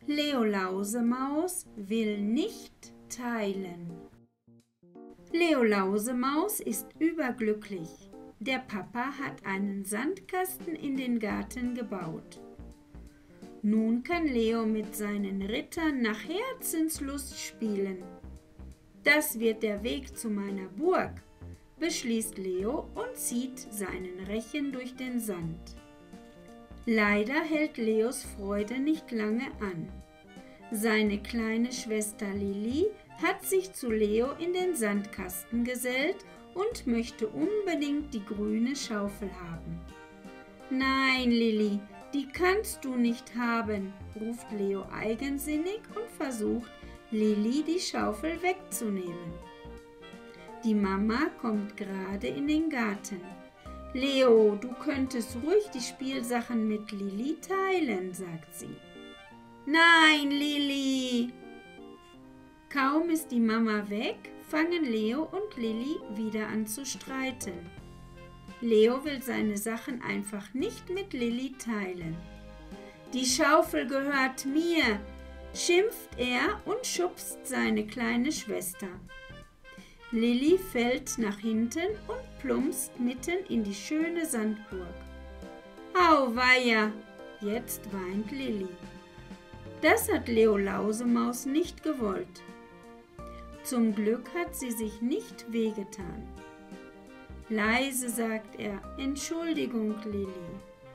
Leo Lausemaus will nicht teilen. Leo Lausemaus ist überglücklich. Der Papa hat einen Sandkasten in den Garten gebaut. Nun kann Leo mit seinen Rittern nach Herzenslust spielen. Das wird der Weg zu meiner Burg, beschließt Leo und zieht seinen Rechen durch den Sand. Leider hält Leos Freude nicht lange an. Seine kleine Schwester Lilli hat sich zu Leo in den Sandkasten gesellt und möchte unbedingt die grüne Schaufel haben. »Nein, Lilli, die kannst du nicht haben«, ruft Leo eigensinnig und versucht, Lilli die Schaufel wegzunehmen. Die Mama kommt gerade in den Garten. »Leo, du könntest ruhig die Spielsachen mit Lilli teilen«, sagt sie. »Nein, Lilli!« Kaum ist die Mama weg, fangen Leo und Lilli wieder an zu streiten. Leo will seine Sachen einfach nicht mit Lilli teilen. »Die Schaufel gehört mir«, schimpft er und schubst seine kleine Schwester. Lilli fällt nach hinten und plumpst mitten in die schöne Sandburg. Auweia, jetzt weint Lilli. Das hat Leo Lausemaus nicht gewollt. Zum Glück hat sie sich nicht wehgetan. Leise sagt er, »Entschuldigung, Lilli.«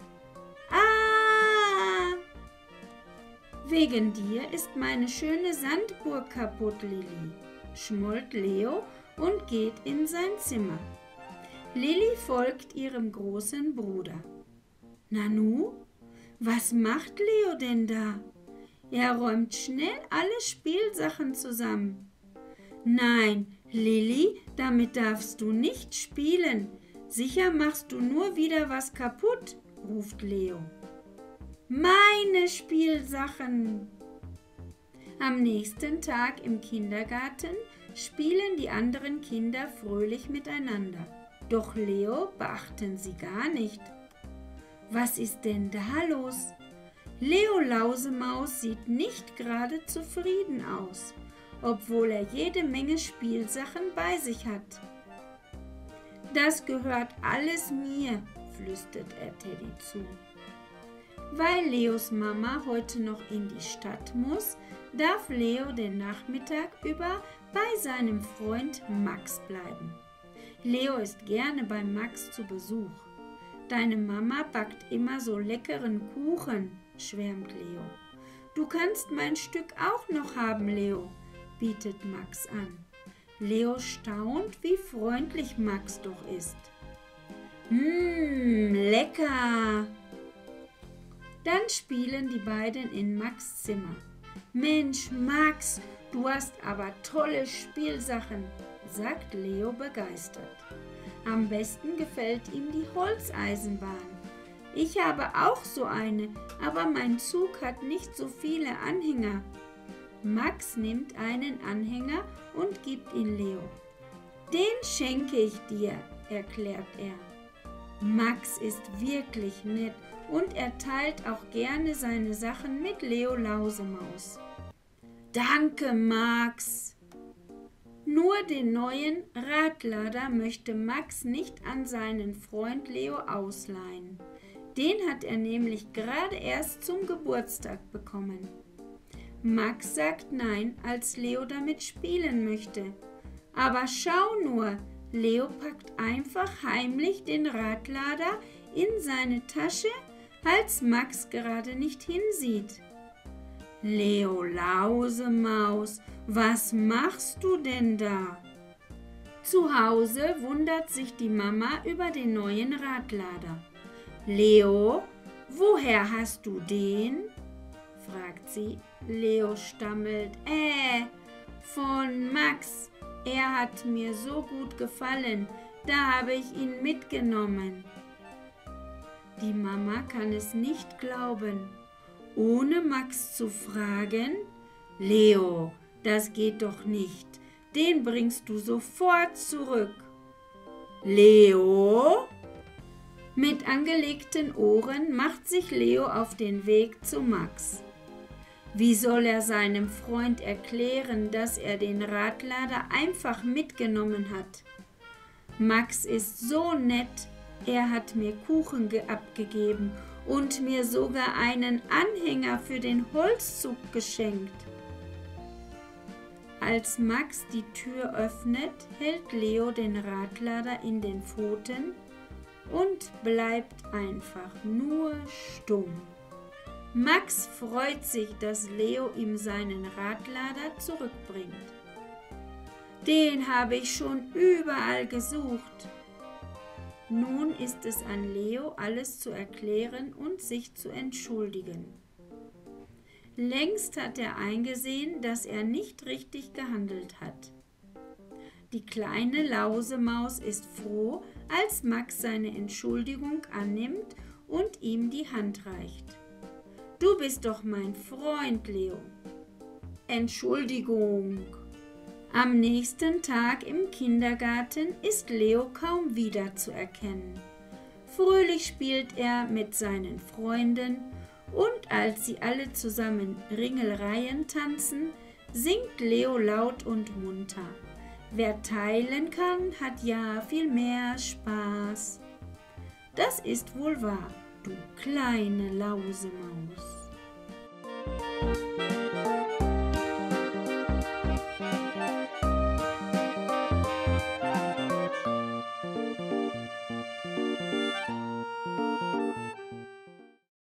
»Ah! Wegen dir ist meine schöne Sandburg kaputt, Lilli«, schmollt Leo und geht in sein Zimmer. Lilli folgt ihrem großen Bruder. Nanu, was macht Leo denn da? Er räumt schnell alle Spielsachen zusammen. Nein, Lilli, damit darfst du nicht spielen. Sicher machst du nur wieder was kaputt, ruft Leo. Meine Spielsachen! Am nächsten Tag im Kindergarten spielen die anderen Kinder fröhlich miteinander. Doch Leo beachten sie gar nicht. Was ist denn da los? Leo Lausemaus sieht nicht gerade zufrieden aus, obwohl er jede Menge Spielsachen bei sich hat. Das gehört alles mir, flüstert er Teddy zu. Weil Leos Mama heute noch in die Stadt muss, darf Leo den Nachmittag über bei seinem Freund Max bleiben. Leo ist gerne bei Max zu Besuch. Deine Mama backt immer so leckeren Kuchen, schwärmt Leo. Du kannst mein Stück auch noch haben, Leo, bietet Max an. Leo staunt, wie freundlich Max doch ist. Lecker! Dann spielen die beiden in Max' Zimmer. Mensch, Max, du hast aber tolle Spielsachen, sagt Leo begeistert. Am besten gefällt ihm die Holzeisenbahn. Ich habe auch so eine, aber mein Zug hat nicht so viele Anhänger. Max nimmt einen Anhänger und gibt ihn Leo. Den schenke ich dir, erklärt er. Max ist wirklich nett und er teilt auch gerne seine Sachen mit Leo Lausemaus. Danke, Max! Nur den neuen Radlader möchte Max nicht an seinen Freund Leo ausleihen. Den hat er nämlich gerade erst zum Geburtstag bekommen. Max sagt nein, als Leo damit spielen möchte. Aber schau nur, Leo packt einfach heimlich den Radlader in seine Tasche, als Max gerade nicht hinsieht. Leo Lausemaus, was machst du denn da? Zu Hause wundert sich die Mama über den neuen Radlader. Leo, woher hast du den? Fragt sie. Leo stammelt. Von Max. Er hat mir so gut gefallen, da habe ich ihn mitgenommen. Die Mama kann es nicht glauben. Ohne Max zu fragen, Leo, das geht doch nicht, den bringst du sofort zurück. Leo? Mit angelegten Ohren macht sich Leo auf den Weg zu Max. Wie soll er seinem Freund erklären, dass er den Radlader einfach mitgenommen hat? Max ist so nett, er hat mir Kuchen abgegeben und mir sogar einen Anhänger für den Holzzug geschenkt. Als Max die Tür öffnet, hält Leo den Radlader in den Pfoten und bleibt einfach nur stumm. Max freut sich, dass Leo ihm seinen Radlader zurückbringt. Den habe ich schon überall gesucht. Nun ist es an Leo, alles zu erklären und sich zu entschuldigen. Längst hat er eingesehen, dass er nicht richtig gehandelt hat. Die kleine Lausemaus ist froh, als Max seine Entschuldigung annimmt und ihm die Hand reicht. Du bist doch mein Freund, Leo. Entschuldigung. Am nächsten Tag im Kindergarten ist Leo kaum wiederzuerkennen. Fröhlich spielt er mit seinen Freunden und als sie alle zusammen Ringelreihen tanzen, singt Leo laut und munter. Wer teilen kann, hat ja viel mehr Spaß. Das ist wohl wahr, du kleine Lausemaus.